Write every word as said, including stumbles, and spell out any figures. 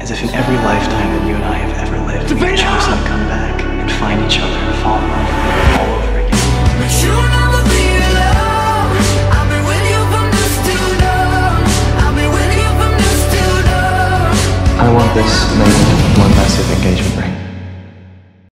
As if in every lifetime that you and I have ever lived, we've chosen to come back and find each other and fall in love all over again. But you'll never be alone. I'll be with you from dusk till dawn. I'll be with you from dusk till dawn. I want this made one massive engagement ring.